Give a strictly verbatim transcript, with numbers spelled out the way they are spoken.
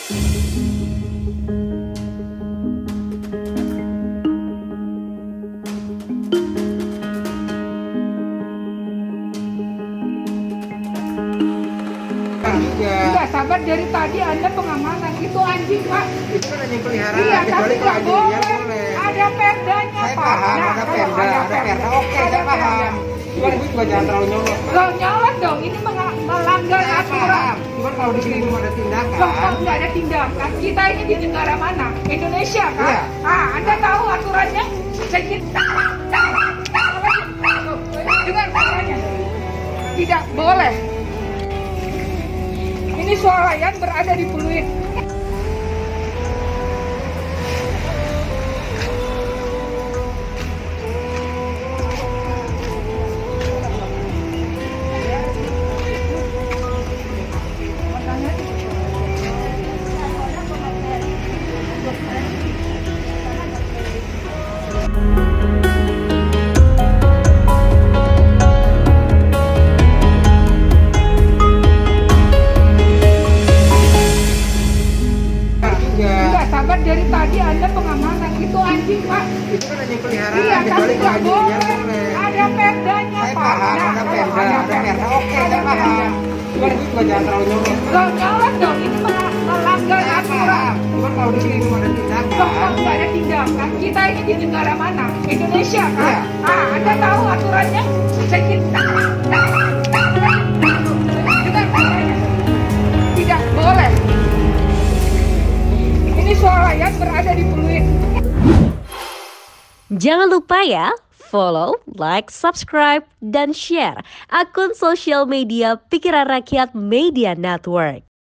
Enggak sabar, dari tadi Anda pengamanan itu anjing, Pak. Itu kan hanya peliharaan. Iya, tapi nggak boleh. boleh. Ada perdanya, Saya Pak. paham, Nah, ada kalau perda, ada perda. Oke, ada saya paham. perda. Cuman ibu juga jangan terlalu nyolot. Loh, nyolot dong, ini meng- melanggar Saya aturan. paham. Cuman kalau di sini belum ada tindakan. Loh, kok nggak ada tindakan? Kita ini di negara mana? Indonesia, kan? Iya. Ah, Anda tahu aturannya? Saya kita dengar suaranya. Tidak boleh. Ini swalayan berada di Pluit. Enggak sabar, dari tadi Anda pengamanan itu anjing, Pak. Itu kan hanya peliharaan. Iya, tapi nggak boleh. boleh. Ada perdanya, Saya Pak. paham, Nah, ada kalau perda, ada ada perda. Oke, ada saya paham. perda. Cuman ibu juga jangan terlalu nyolot. Loh, nyolot dong, ini meng- melanggar Saya aturan. paham. Cuman kalau di sini belum ada Loh, tindakan. kok nggak ada tindakan? Kita ini di negara mana? Indonesia, kan? Iya. Ah, Anda tahu aturannya? Saya kita dengar suaranya. Tidak boleh. Ini swalayan berada di Pluit. Jangan lupa ya, follow, like, subscribe, dan share akun sosial media Pikiran Rakyat Media Network.